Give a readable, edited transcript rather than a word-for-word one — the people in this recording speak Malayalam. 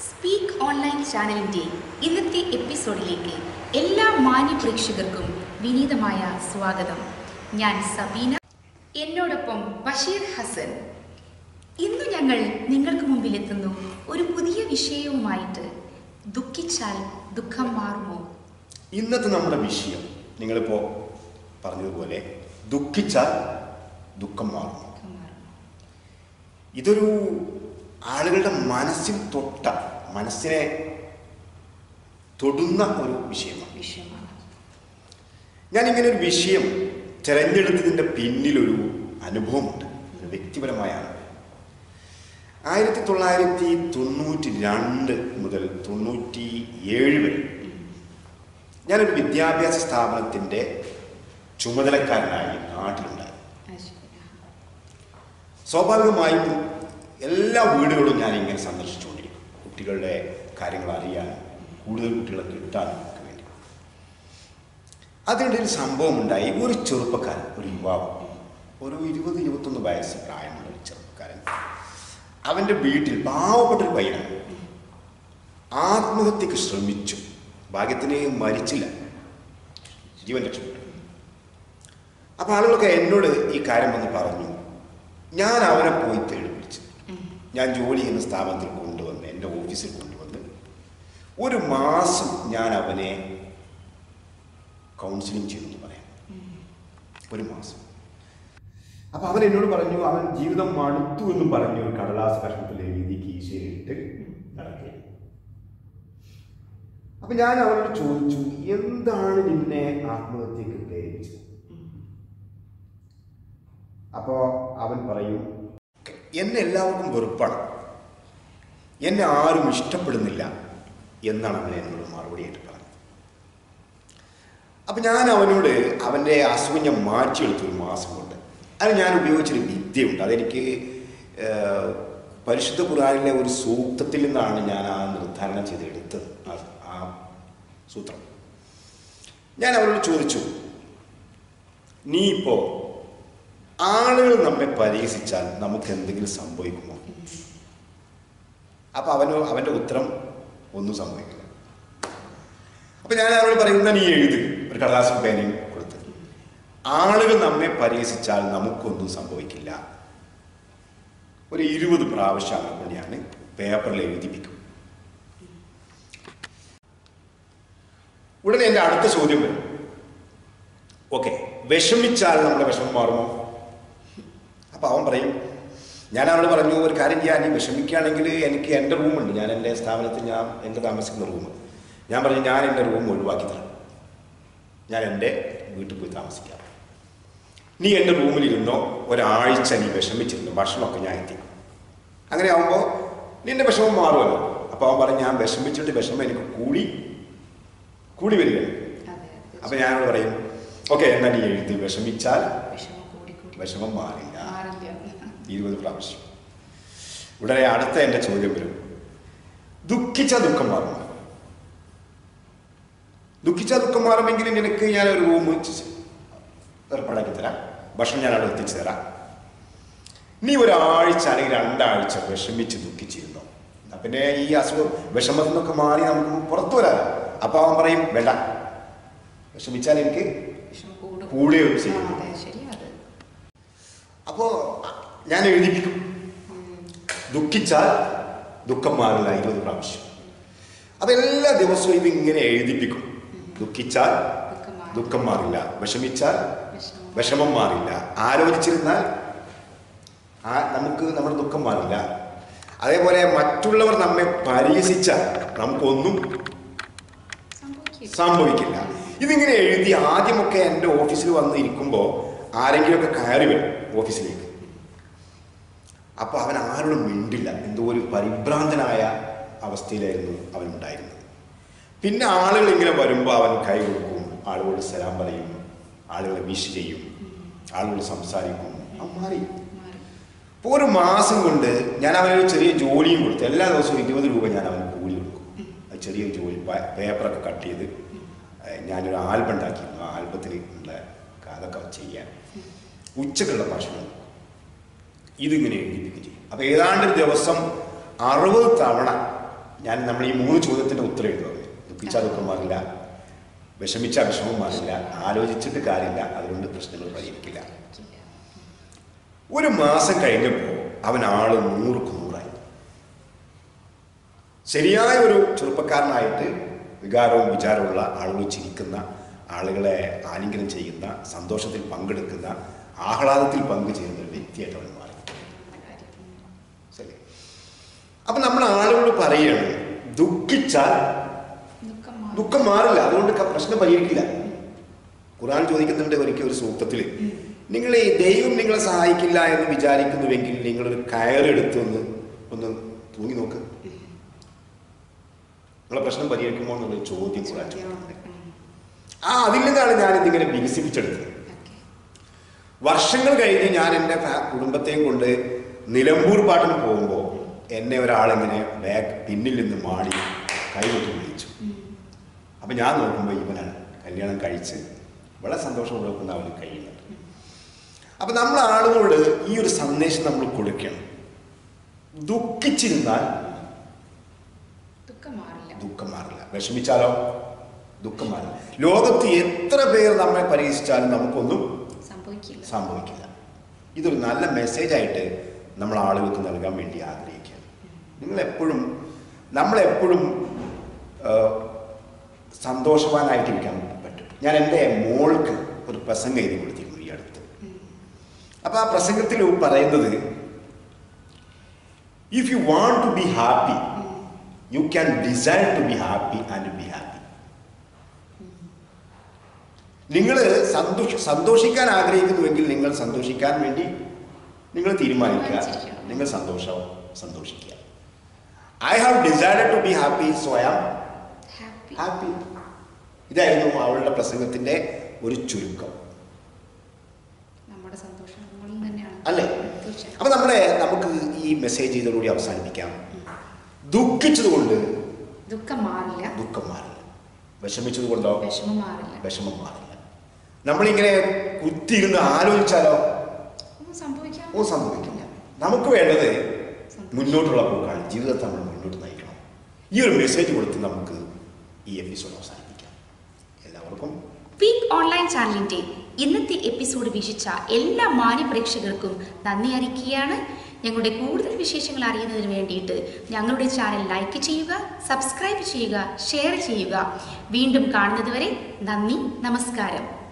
സ്പീക്ക് ഓൺലൈൻ ചാനലിൻ്റെ ഇന്നത്തെ എപ്പിസോഡിലേക്ക് എല്ലാ മാന്യ പ്രേക്ഷകർക്കും വിനീതമായ സ്വാഗതം. ഞാൻ സബീന, എന്നോടൊപ്പം ബഷീർ ഹസൻ. ഇന്ന് ഞങ്ങൾ നിങ്ങൾക്ക് മുമ്പിലെത്തുന്നു ഒരു പുതിയ വിഷയവുമായിട്ട്. ദുഃഖിച്ചാൽ ദുഃഖം മാറുമോ? ഇന്നത്തെ നമ്മുടെ വിഷയം നിങ്ങളിപ്പോൾ പറഞ്ഞതുപോലെ ദുഃഖിച്ചാൽ ദുഃഖം മാറുമോ. ഇതൊരു ആളുകളുടെ മനസ്സിനെ തൊടുന്ന ഒരു വിഷയമാണ്. ഞാനിങ്ങനെ ഒരു വിഷയം തിരഞ്ഞെടുത്തതിൻ്റെ പിന്നിലൊരു അനുഭവമുണ്ട്, ഒരു വ്യക്തിപരമായ അനുഭവം. 1992 മുതൽ 97 വരെ ഞാനൊരു വിദ്യാഭ്യാസ സ്ഥാപനത്തിൻ്റെ ചുമതലക്കാരനായി നാട്ടിലുണ്ടായി. സ്വാഭാവികമായും എല്ലാ വീടുകളും ഞാനിങ്ങനെ സന്ദർശിച്ചുകൊണ്ടിരിക്കും, കുട്ടികളുടെ കാര്യങ്ങൾ അറിയാനും കൂടുതൽ കുട്ടികളെ കിട്ടാനും ഒക്കെ വേണ്ടി. അതിൻ്റെ ഒരു സംഭവം ഉണ്ടായി. ഒരു ചെറുപ്പക്കാരൻ, ഒരു യുവാവ്, ഒരു 20-21 വയസ്സ് പ്രായമുള്ള ഒരു ചെറുപ്പക്കാരൻ, അവൻ്റെ വീട്ടിൽ പാവപ്പെട്ടൊരു പയ്യനാണ്, ആത്മഹത്യക്ക് ശ്രമിച്ചു. ഭാഗ്യത്തിന് മരിച്ചില്ല, ജീവൻ രക്ഷപ്പെട്ടു. അപ്പോൾ ആളുകളൊക്കെ എന്നോട് ഈ കാര്യം വന്ന് പറഞ്ഞു. ഞാൻ അവനെ പോയി തേടി പിടിച്ചു. ഞാൻ ജോലി ചെയ്യുന്ന സ്ഥാപനത്തിൽ കൊണ്ടുവന്ന്, എൻ്റെ ഓഫീസിൽ കൊണ്ടുവന്ന് 1 മാസം ഞാൻ അവനെ കൗൺസിലിംഗ് ചെയ്തെന്ന് പറയാം. 1 മാസം. അപ്പം അവൻ എന്നോട് പറഞ്ഞു, അവൻ ജീവിതം മടുത്തു എന്ന് പറഞ്ഞു. ഒരു കടലാസ് കഷ്ണത്തിൽ എഴുതി കീശയിലിട്ട് നടക്കുക. അപ്പം ഞാൻ അവനോട് ചോദിച്ചു, എന്താണ് നിന്നെ ആത്മഹത്യക്ക് പ്രേരിപ്പിച്ചത്? അപ്പോൾ അവൻ പറയും, എന്നെ എല്ലാവർക്കും വെറുപ്പാണ്, എന്നെ ആരും ഇഷ്ടപ്പെടുന്നില്ല എന്നാണ് അവൻ എന്നോട് മറുപടിയായിട്ട് പറഞ്ഞത്. അപ്പം ഞാൻ അവനോട് അവൻ്റെ അസുഖം ഞാൻ മാറ്റിയെടുത്തു 1 മാസം കൊണ്ട്. അതിന് ഞാൻ ഉപയോഗിച്ചൊരു വിദ്യയുണ്ട്. അതെനിക്ക് പരിശുദ്ധ ഖുർആനിലെ ഒരു സൂക്തത്തിൽ നിന്നാണ് ഞാൻ ആ നിർദ്ധാരണം ചെയ്തെടുത്തത്. ആ സൂത്രം ഞാൻ അവനോട് ചോദിച്ചു, നീ ഇപ്പോൾ ആളുകൾ നമ്മെ പരിഹസിച്ചാൽ നമുക്ക് എന്തെങ്കിലും സംഭവിക്കുമോ? അപ്പം അവൻ്റെ ഉത്തരം ഒന്നും സംഭവിക്കില്ല. അപ്പം ഞാൻ അവരോട് പറയുന്ന, നീ എഴുതി ഒരു കടലാസും പേനയും കൊടുത്ത്, ആളുകൾ നമ്മെ പരിഹസിച്ചാൽ നമുക്കൊന്നും സംഭവിക്കില്ല. ഒരു 20 പ്രാവശ്യം കൊണ്ട് ഞാൻ പേപ്പറിൽ എഴുതിപ്പിക്കും. ഉടനെ എൻ്റെ അടുത്ത ചോദ്യം വരും, ഓക്കെ, വിഷമിച്ചാൽ നമ്മുടെ വിഷമം മാറുമോ? അപ്പം അവൻ പറയും, ഞാൻ അവനോട് പറഞ്ഞു, ഒരു കാര്യം ചെയ്യാൻ, നീ വിഷമിക്കുകയാണെങ്കിൽ എനിക്ക് എൻ്റെ റൂമുണ്ട്, ഞാൻ എൻ്റെ സ്ഥാപനത്തിൽ എൻ്റെ താമസിക്കുന്ന റൂം, ഞാൻ പറഞ്ഞു, ഞാൻ എൻ്റെ റൂം ഒഴിവാക്കി തരാം, ഞാൻ എൻ്റെ വീട്ടിൽ പോയി താമസിക്കാം. നീ എൻ്റെ റൂമിലിരുന്നോ, ഒരാഴ്ച നീ വിഷമിച്ചിരുന്നു, ഭക്ഷണമൊക്കെ ഞാൻ എത്തിക്കും. അങ്ങനെ ആകുമ്പോൾ നിൻ്റെ വിഷമം മാറുമല്ലോ. അപ്പോൾ അവൻ പറഞ്ഞു, ഞാൻ വിഷമിച്ചിട്ട് വിഷമം എനിക്ക് കൂടി വരികയാണ്. അപ്പം ഞാനോട് പറയും, ഓക്കെ, എന്നാൽ നീ എഴുതി, വിഷമിച്ചാൽ വിഷമം മാറില്ല, 20 പ്രാവശ്യം. ഉടനെ അടുത്ത എൻ്റെ ചോദ്യം വരും, ദുഃഖിച്ചാൽ ദുഃഖം മാറും? ദുഃഖിച്ചാൽ ദുഃഖം മാറുമെങ്കിൽ നിനക്ക് ഞാനൊരു റൂം ഏർപ്പാടാക്കി തരാം, ഭക്ഷണം ഞാൻ അവിടെ എത്തിച്ചു തരാം. നീ ഒരാഴ്ച അല്ലെങ്കിൽ 2 ആഴ്ച വിഷമിച്ച് ദുഃഖിച്ചിരുന്നോ, പിന്നെ ഈ അസുഖം വിഷമത്തിൽ നിന്നൊക്കെ മാറി നമുക്ക് പുറത്തു വരാമല്ലോ. അപ്പോൾ അവൻ പറയും, വേണ്ട, വിഷമിച്ചാൽ എനിക്ക് കൂടുകയും ചെയ്യും. അപ്പോൾ ഞാൻ എഴുതിപ്പിക്കും, ദുഃഖിച്ചാൽ ദുഃഖം മാറില്ല 20 പ്രാവശ്യം. അപ്പം എല്ലാ ദിവസവും ഇതിങ്ങനെ എഴുതിപ്പിക്കും. ദുഃഖിച്ചാൽ ദുഃഖം മാറില്ല, വിഷമിച്ചാൽ വിഷമം മാറില്ല, ആലോചിച്ചിരുന്നാൽ നമുക്ക് നമ്മുടെ ദുഃഖം മാറില്ല. അതേപോലെ മറ്റുള്ളവർ നമ്മെ പരിഹസിച്ചാൽ നമുക്കൊന്നും സംഭവിക്കില്ല. ഇതിങ്ങനെ എഴുതി ആദ്യമൊക്കെ എൻ്റെ ഓഫീസിൽ വന്ന് ഇരിക്കുമ്പോൾ ആരെങ്കിലുമൊക്കെ കയറി വരും ഓഫീസിലേക്ക്. അപ്പോൾ അവൻ ആരോടും മിണ്ടില്ല, എന്തോ ഒരു പരിഭ്രാന്തനായ അവസ്ഥയിലായിരുന്നു അവനുണ്ടായിരുന്നത്. പിന്നെ ആളുകൾ ഇങ്ങനെ വരുമ്പോൾ അവൻ കൈ കൊടുക്കും, ആളുകളോട് സലാം പറയും, ആളുകളെ വിഷ് ചെയ്യും, ആളുകൾ സംസാരിക്കും. അവൻ മാറി. ഇപ്പോൾ 1 മാസം കൊണ്ട് ഞാൻ അവനൊരു ചെറിയ ജോലിയും കൊടുത്തു. എല്ലാ ദിവസവും 20 രൂപ ഞാൻ അവന് കൂലി കൊടുക്കും. അത് ചെറിയൊരു ജോലി, പേപ്പറൊക്കെ കട്ട് ചെയ്ത് ഞാനൊരു ആൽബം ഉണ്ടാക്കിയിരുന്നു. ആ ആൽബത്തിൽ ഉള്ള അതൊക്കെ ചെയ്യാൻ ഉച്ചക്കുള്ള ഭക്ഷണം ഇതിങ്ങനെ എഴുതിപ്പിക്കുകയും ചെയ്യും. അപ്പോൾ ഏതാണ്ടൊരു ദിവസം 60 തവണ നമ്മൾ ഈ 3 ചോദ്യത്തിൻ്റെ ഉത്തരം എഴുതുന്നത്. ദുഃഖിച്ചാൽ ദുഃഖം മാറില്ല, വിഷമിച്ചാൽ വിഷമം മാറില്ല, ആലോചിച്ചിട്ട് കാര്യമില്ല, അതുകൊണ്ട് പ്രശ്നങ്ങൾ പരിഹരിക്കില്ല. ഒരു മാസം കഴിഞ്ഞപ്പോൾ അവൻ ആള് 100ക്ക് 100ആയി. ശരിയായ ഒരു ചെറുപ്പക്കാരനായിട്ട് വികാരവും വിചാരമുള്ള ആളുകൾ ചിരിക്കുന്ന, ആളുകളെ ആലിംഗനം ചെയ്യുന്ന, സന്തോഷത്തിൽ പങ്കെടുക്കുന്ന, ആഹ്ലാദത്തിൽ പങ്കുചേരുന്ന ഒരു വ്യക്തിയായിട്ട് അവൻ മാറി. ശരി. അപ്പം നമ്മൾ ആളുകൾ പറയുകയാണ്, ദുഃഖിച്ചാൽ ദുഃഖം മാറില്ല, അതുകൊണ്ട് പ്രശ്നം പരിഹരിക്കില്ല. ഖുർആൻ ചോദിക്കുന്നുണ്ട് ഒരിക്കൽ ഒരു സൂക്തത്തിൽ, നിങ്ങൾ ഈ ദൈവം നിങ്ങളെ സഹായിക്കില്ല എന്ന് വിചാരിക്കുന്നുവെങ്കിൽ നിങ്ങളൊരു കയറെടുത്ത് ഒന്ന് തൂങ്ങി നോക്ക്, നിങ്ങളെ പ്രശ്നം പരിഹരിക്കുമോ എന്നുള്ളൊരു ചോദ്യം ഖുർആൻ ചോദിക്കുന്നുണ്ട്. അതിൽ നിന്നാണ് ഞാനിതിങ്ങനെ വികസിപ്പിച്ചെടുത്തത്. വർഷങ്ങൾ കഴിഞ്ഞ് ഞാൻ എൻ്റെ കുടുംബത്തെയും കൊണ്ട് നിലമ്പൂർ പാട്ടിന് പോകുമ്പോൾ എന്നെ ഒരാളിങ്ങനെ പിന്നിൽ നിന്ന് മാടി കൈകൊട്ടി വിളിച്ചു. അപ്പം ഞാൻ നോക്കുമ്പോൾ ഇവനാണ് കല്യാണം കഴിച്ച് വളരെ സന്തോഷം കൊടുക്കുന്ന അവന് കഴിയുന്നുണ്ട്. അപ്പം നമ്മൾ ആളുകളോട് ഈ ഒരു സന്ദേശം നമ്മൾ കൊടുക്കണം. ദുഃഖിച്ചിരുന്നാൽ ദുഃഖം മാറില്ല, വിഷമിച്ചാലോ ദുഃഖം മാറില്ല. ലോകത്ത് എത്ര പേർ നമ്മെ പരിഹസിച്ചാലും നമുക്കൊന്നും സംഭവിക്കില്ല. ഇതൊരു നല്ല മെസ്സേജായിട്ട് നമ്മൾ ആളുകൾക്ക് നൽകാൻ വേണ്ടി ആഗ്രഹിക്കുകയാണ്. നമ്മളെപ്പോഴും സന്തോഷവാനായിട്ടിരിക്കാൻ പറ്റും. ഞാൻ എൻ്റെ മോൾക്ക് ഒരു പ്രസംഗം എഴുതി കൊടുത്തിരുന്നു ഈ അടുത്ത്. അപ്പോൾ ആ പ്രസംഗത്തിൽ പറയുന്നത്, if you want to be happy you can decide to be happy and be happy. നിങ്ങൾ സന്തോഷിക്കാൻ ആഗ്രഹിക്കുന്നുവെങ്കിൽ നിങ്ങൾ സന്തോഷിക്കാൻ വേണ്ടി നിങ്ങൾ തീരുമാനിക്കുക, നിങ്ങൾ സന്തോഷിക്കുക. I have decided to be happy, so I am happy. ഇതായിരുന്നു അവളുടെ പ്രസംഗത്തിന്റെ ഒരു ചുരുക്കം, അല്ലേ? അപ്പൊ നമുക്ക് ഈ മെസ്സേജ് ഇതോടുകൂടി അവസാനിപ്പിക്കാം. ദുഃഖിച്ചതുകൊണ്ട് ദുഃഖം മാറില്ല, വിഷമിച്ചത് കൊണ്ടോ വിഷമം മാറില്ല. നമ്മളിങ്ങനെ കുത്തിയിരുന്ന് ആലോചിച്ചാലോ ഒന്നും സംഭവിക്കില്ല. നമുക്ക് വേണ്ടത് മുന്നോട്ടുള്ള പോക്കാണ്. ജീവിതത്തെ നമ്മൾ മുന്നോട്ട് നയിക്കണം. ഈ ഒരു മെസ്സേജ് കൊടുത്ത് നമുക്ക് ഈ എപ്പിസോഡ് അവസാനിപ്പിക്കാം. എല്ലാവർക്കും പീക്ക് ഓൺലൈൻ ചാനലിന്റെ ഇന്നത്തെ എപ്പിസോഡ് വീക്ഷിച്ച എല്ലാ മാന്യ പ്രേക്ഷകർക്കും നന്ദി അറിയിക്കുകയാണ്. ഞങ്ങളുടെ കൂടുതൽ വിശേഷങ്ങൾ അറിയുന്നതിന് വേണ്ടിയിട്ട് ഞങ്ങളുടെ ചാനൽ ലൈക്ക് ചെയ്യുക, സബ്സ്ക്രൈബ് ചെയ്യുക, ഷെയർ ചെയ്യുക. വീണ്ടും കാണുന്നതുവരെ നന്ദി, നമസ്കാരം.